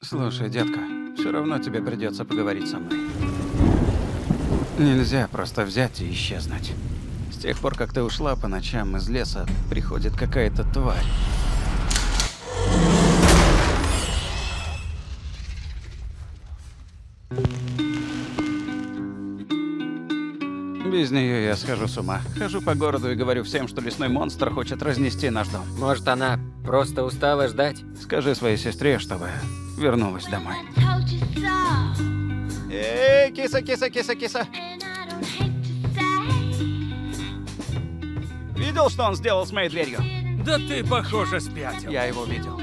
Слушай, детка, все равно тебе придется поговорить со мной. Нельзя просто взять и исчезнуть. С тех пор, как ты ушла, по ночам из леса приходит какая-то тварь. Без нее я схожу с ума. Хожу по городу и говорю всем, что лесной монстр хочет разнести наш дом. Может, она просто устала ждать? Скажи своей сестре, чтобы вернулась домой. Эй, киса, киса, киса, киса. Видел, что он сделал с моей дверью? Да ты, похоже, спятил. Я его видел.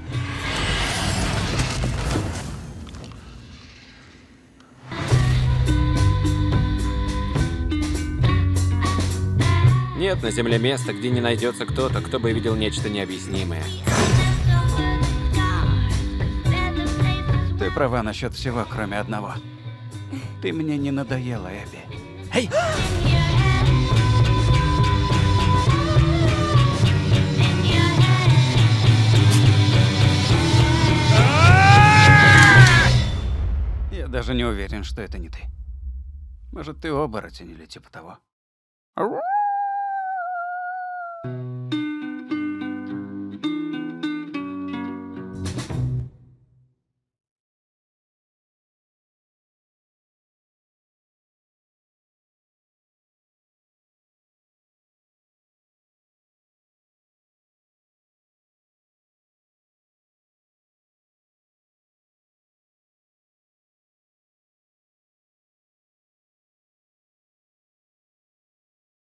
Нет на земле места, где не найдется кто-то, кто бы видел нечто необъяснимое. Ты права насчет всего, кроме одного. Ты мне не надоела, Эбби. Эй! Я даже не уверен, что это не ты. Может, ты оборотень или типа того.